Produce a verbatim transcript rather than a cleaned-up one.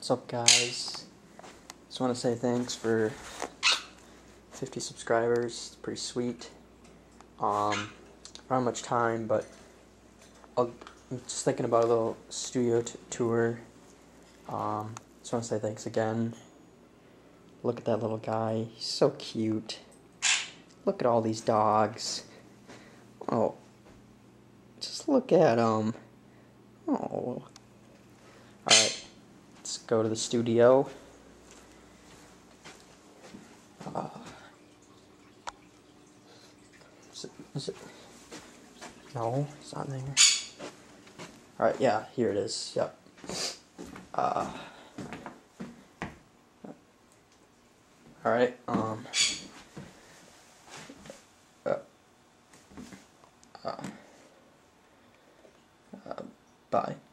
What's up, guys? Just want to say thanks for fifty subscribers. It's pretty sweet. Um, I don't have much time, but I'll, I'm just thinking about a little studio t tour. Um, just want to say thanks again. Look at that little guy. He's so cute. Look at all these dogs. Oh, just look at him. Oh. Alright, let's go to the studio. Uh, is it, is it? No, it's not there. Alright, yeah, here it is. Yep. Uh, Alright, um. Uh, uh, uh, bye.